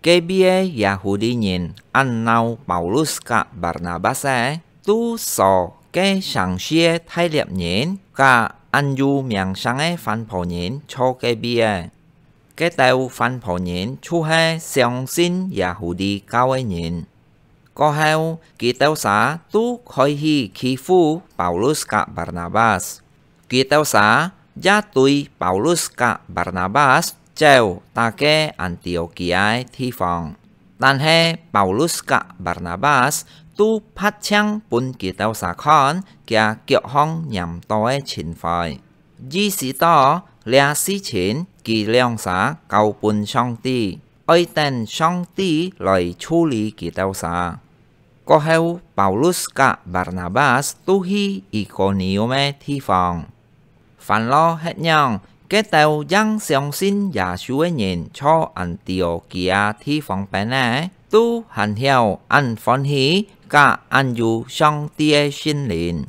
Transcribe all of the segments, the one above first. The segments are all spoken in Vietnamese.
Cái bia Yahudi nhìn ăn nâu Paulus cả Barnabas tu sò cái sáng xia thay liệp nhìn cả ăn du miệng sáng phan phổ nhìn cho cái bia. Cái tàu phan phổ nhìn chú hay相信 Yahudi cao ấy nhìn. Có heo kỳ tàu xã tu khôi hi khi phu Paulus cả Barnabas. Kỳ tàu xã gia tùy Paulus cả Barnabas treo ta ke Antiochia thi phòng.但係 Paulus กับ Barnabas 都拍槍本基督撒看嘅腳項任多嘅前費。於是多兩事情佢兩撒交本上帝，愛等上帝來處理基督撒。過後 Paulus กับ Barnabas 都去以哥尼奧嘅地方，凡lo hết nhau cái tàu dân相信耶穌嘅人cho Antiochia thi phòng bên này tu hành hiệu ăn phấn hí cả ăn dù song tia sinh linh.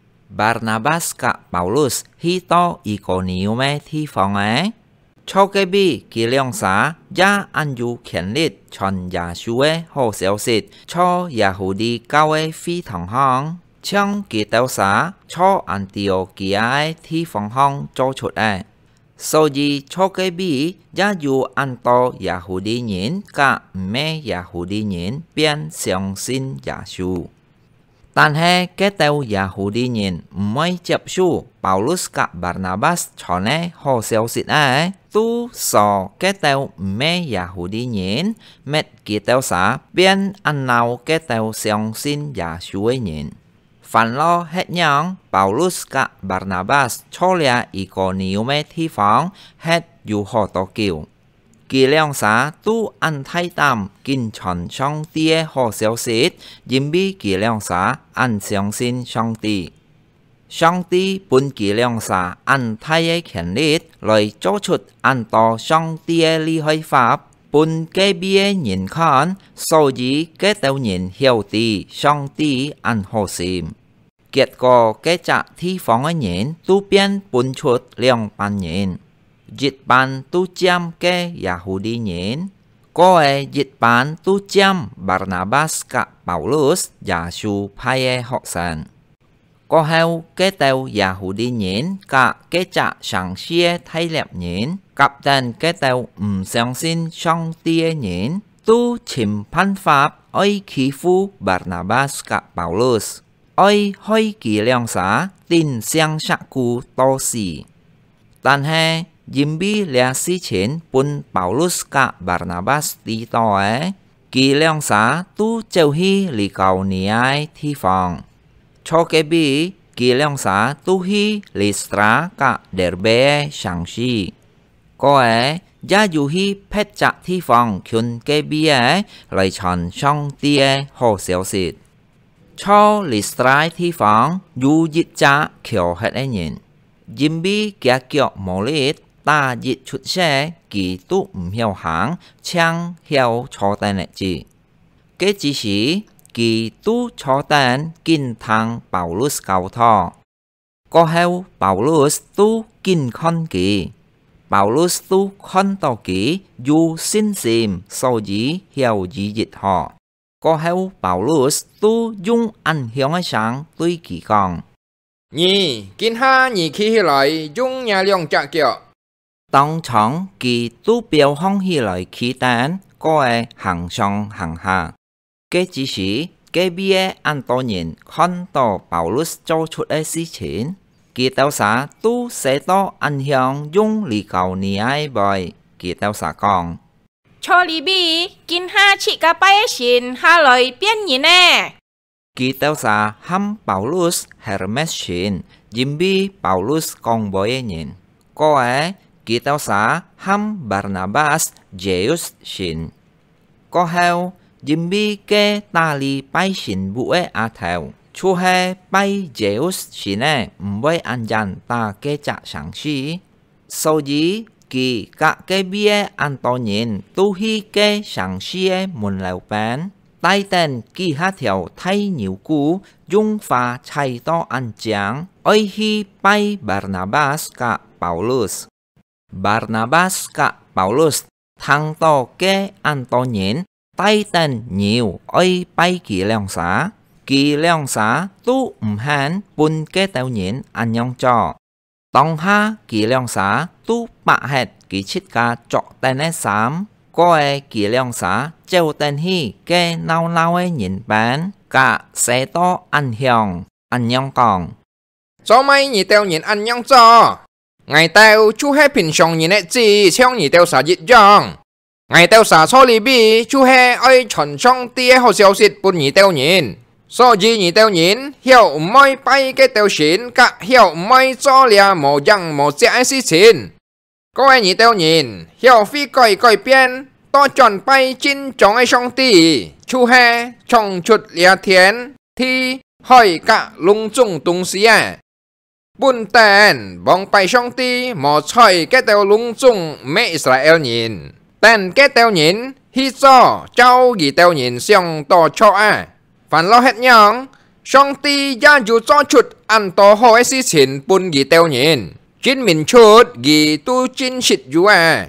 Barnabas cả Paulus hi to Iconium thi phòng ấy cho cái bi kỳ lượng xã gia ăn dù khiển liệt chọn耶穌好消息cho Yahudi cao ấy phi thằng hong trong kỳ tàu xã cho Antiochia thi phòng hong cho chuột ấy. Sau khi cho cái bi gia dù ăn to Yahudi nhìn cả mẹ Yahudi nhìn biến相信耶穌. 但係cái tàu Yahudi nhìn mới chấp nhận Paulus cả Barnabas cho nên hỗ消息ấy tu so cái tàu mẹ Yahudi nhìn mẹ cái tàu xã biến ăn nào cái tàu相信耶穌nhìn. Phản lo hết nhau, Paulus cả Barnabas cho lẽ Iconium thi phóng hết dù họ tổ kiều. Kỳ lượng xã tu ăn thay tạm kinh chọn song tia họ消息, dìm bi kỳ lượng xã ăn相信上帝. Song帝本kỳ lượng xã ăn thay ấy khiển liệt, lời cho chút ăn to song tia lý hơi pháp,本cái bia nhìn khán, sau dĩ cái tàu nhìn hiểu tì song tì ăn hồ xìm. Kết quả cái trả thi phóng ấy nhìn tu biến bốn chút lượng bàn nhìn. Dịch bàn tu chăm cái Yahudi nhìn. Có ấy dịch bàn tu chăm Barnabas cả Paulus Giê-xu phái học sinh. Có heo cái tàu Yahudi nhìn cả cái trả sáng xia thay lẹp nhìn. Cặp tên cái tàu相信上帝nhìn. Tu chìm phán pháp ơi khí phu Barnabas cả Paulus. Ôi hơi kỳ lượng xã tin相sắc cụ tổ sĩ.但係dìm bi lẽ sĩ chiến bún Paulus cả Barnabas đi tỏ ấy, kỳ lượng xã tu châu hi lì cầu ní ai thi phòng. Cho cái bi kỳ lượng xã tu hi Lystra cả Derbe sáng sĩ. Có ấy, gia dù hi phết chạc thi phòng khuyên cái bi ấy lại chọn song tia hồ消息. Cho Lystra thi phóng dù dịch trả kiểu hết ấy nhìn. Dìm bi kia kiểu mô lít ta dịch chút xe kỳ tu hiểu hãng chẳng hiểu cho tên này gì. Cái chỉ sĩ kỳ tu cho tên kinh thăng Paulus cao thọ. Có heo Paulus tu kinh khăn kỳ. Paulus tu khăn tàu kỳ dù xin xìm sau dĩ hiểu dĩ dịch họ. Có heo Paulus tu dùng ảnh hưởng ấy sáng tuy kỳ con. Nhì, kinh ha nhì khi lại dùng nhà lượng trả kiểu. 當場kỳ tu biểu hong hi lại khí tán, có ai hàng song hàng hạ. Cái chỉ sĩ, cái bia ăn tổ nhìn khăn tổ Paulus cho chút ấy sĩ chiến. Kỳ tàu xã tu sẽ to ảnh hưởng dùng lý cầu ní ai bởi kỳ tàu xã con. Cho lý bi, kinh ha chỉ cả bài xin ha lời biến nhìn nè. Kỳ tàu xã hâm Paulus Hermes xin, dìm bi Paulus con bói nhìn. Có ai kỳ tàu xã hâm Barnabas Zeus xin. Có heo dìm bi kê ta li bài xin vụ ấy á theo. Chú hệ bài Zeus xin ấy mới ăn dàn ta kê chạ sáng sĩ. Sau dĩ kỳ cả cái bia ăn to nhìn tu hi kê sáng sĩ ấy muốn lèo bán. Tại tên kỳ hát theo thay nhiều cú dùng pha chạy to ăn cháng. Ôi hi bài Barnabas cả Paulus. Barnabas cả Paulus thằng to cái ăn to nhện, tay tên nhiều ơi bay kỳ lượng xã tu hàn bún cái tàu nhện ăn nhong cho. Tông ha kỳ lượng xã tu bạ hệt kỳ chít ca trọ tên ấy xám. Có kỳ lượng xã treo tên hi cái nao ấy nhìn bán cả xe to ăn hiong ăn nhong còn. Cho mày nhị tèo nhìn ăn nhong cho. Ngày tèo chú hay bình thường nhìn ấy gì theo nhị tèo xã dịch dòng. Ngày tèo xã cho lì bì chú hay ơi chuẩn trong tia hồ xeo xịt bún nhị tèo nhìn. So gì nhị tèo nhìn hiểu mày bay cái tèo xịn cả hiểu mày cho lìa mồ dăng mồ dạy xí xịn. Có ai nhị tèo nhìn hiểu phi coi biên to chọn bay chín trong ai song tì chú hay trong chuột lìa thiến thì hỏi cả lung chung tung xí à. Bún tên bóng bay song tì mò chơi cái tèo lung chung mẹ Israel nhìn. Tên cái tèo nhìn hi cho cháu gì tèo nhìn xong to cho à. Phản lo hết nhong song tì gia dù cho chuột ăn to hỏi xí xịn bún gì tèo nhìn. Chín mình chút gì tu chín xịt dù à.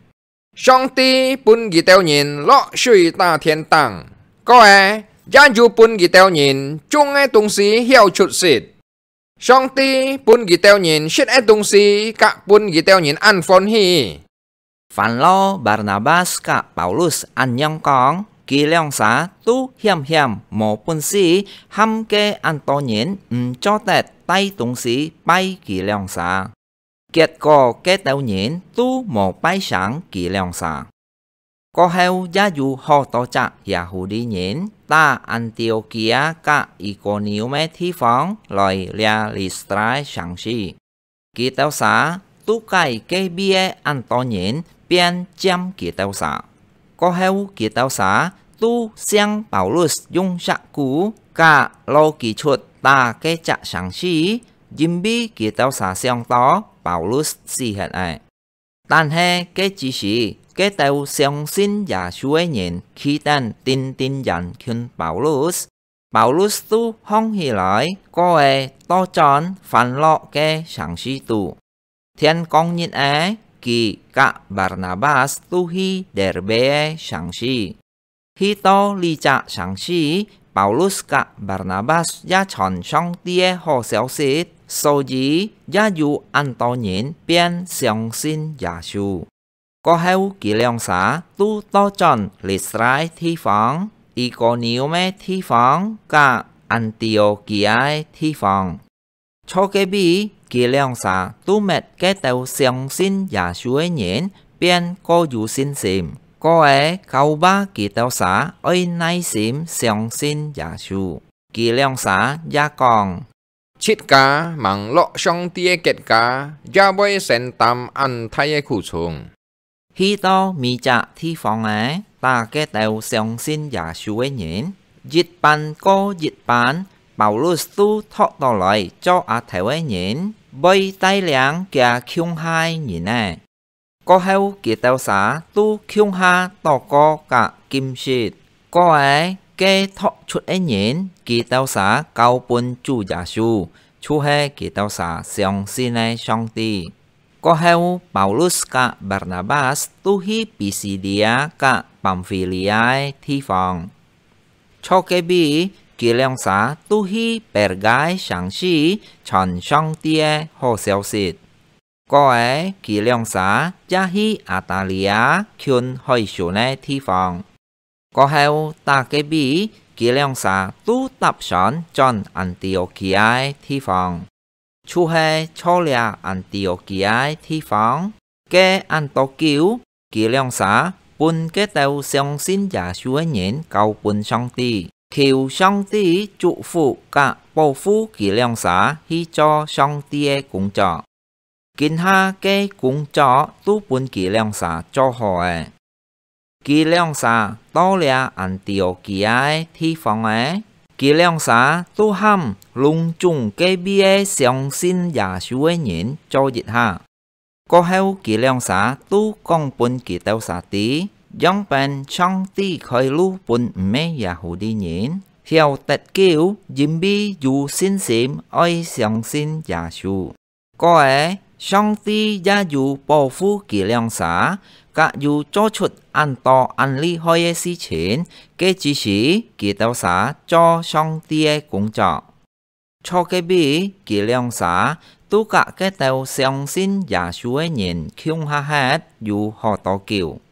Song tì bún gì tèo nhìn lọ suy ta thiên tàng. Có à gia dù bún gì tèo nhìn chung ai tung xí hiểu chút xịt. Song tì bún gì tèo nhìn xịt ai tung xí cả bún gì tèo nhìn ăn phôn hi. Phản lo Barnabas cả Paulus ăn nhong con. Kỳ lượng xã tu hiểm một bún xí hâm kê ăn to nhện cho tẹt tay tung xí bay kỳ lượng xã. Kết quả cái tàu nhện tu một bay sáng kỳ lượng xã. Có heo gia dụ họ tổ chức Yahudi nhện ta Antiochia cả Iconium thi phóng lời lia Lystra sáng sĩ. Kỳ tàu xã tu cái bia ăn to nhện biến chăm kỳ tàu xã. Có heo kỳ tàu xã tu sang Paulus dùng sắc cũ cả lô kỳ chuột ta cái chạ sáng sĩ. Dìm bi kỳ tàu xã xong đó Paulus xì hết ai.但係cái chỉ sĩ cái tàu xong xin giả xuôi nhìn khi tên tin dần khuyên Paulus. Paulus tu hông hì lại có ai to tròn phản lộ cái sáng sĩ tu. Thiên công nhìn ấy kỳ cả Barnabas tu hi Derbe sáng sĩ. Khi to ly trả sáng sĩ Paulus cả Barnabas gia chọn trong tia hồ xéo xịt. Sau dĩ gia dụ ăn to nhện biến xong xin giả xu. Có heo kỳ lượng xã tu to tròn Lystra thi phóng, Iconium thi phóng, cả Antiochia thi phóng. Cho cái bí kỳ lượng xã tu mệt cái tàu xong xin giả xu ấy nhện biến có dụ xin xìm. Có ấy cầu ba kỳ tàu xã ơi nay xìm xong xin giả xu. Kỳ lượng xã gia còn. Chít cá mang lọ song tia kết cá gia bôi sen tam ăn thay khu trùng. Khi đó mi trả thi phóng ấy ta cái tàu xong xin giả xu ấy nhện. Dịch bàn có dịch bàn Paulus tu thọ tỏ lại cho theo ấy nhện. Bơi tay liang kìa khiung hai nhện này. Có heo kỳ tàu xã tu khiung ha tỏ có cả kim xịt. Có ấy cái thọ chút ấy nhện kỳ tàu xã cao bún chủ giả xu. Chú hệ kỳ tàu xã xong xin ấy xong tì. Có heo Paulus cả Barnabas tu hi Pisidia cả Pamphylia thi phòng. Cho cái bí kỳ lượng xã tu hi Pergai sáng sĩ chọn xong tia hồ xéo xịt. Có ấy kỳ lượng xã gia hi Atalia khuyên hỏi số này thi phòng. Có heo ta cái bí kỳ lượng xã tu tập sẵn chọn Antiochia thi phòng. Chú hệ cho lìa Antiochia thi phòng. Cái Antiochiu kỳ lượng xã bún cái tàu xong xin giả xuôi nhện cầu bún xong tì. Khiêu xong tì trụ phụ cả bầu phu kỳ lượng xã hi cho xong tìa cũng cho. Kinh ha cái cũng cho tu bún kỳ lượng xã cho họ ấy. Kỳ lượng xã to lìa Antiochia thi phòng ấy. Kỳ lượng xã tu hâm lung chung cái bia xong xin giả xuôi nhện cho dịch ha. Có heo kỳ lượng xã tu công bún kỳ tàu xã tí. Giống bên trong tí khởi lưu bún mê Yahudi nhện. Theo tật kiêu dìm bi dù xin xìm oi xong xin giả xu. Có ấy 上帝也有保護佢兩啥，甲有做出按多按厲害嘅事情，佢只是佢到啥做上帝嘅工作。錯嘅比佢兩啥都甲佢到相信耶穌嘅人窮下hết有好多叫。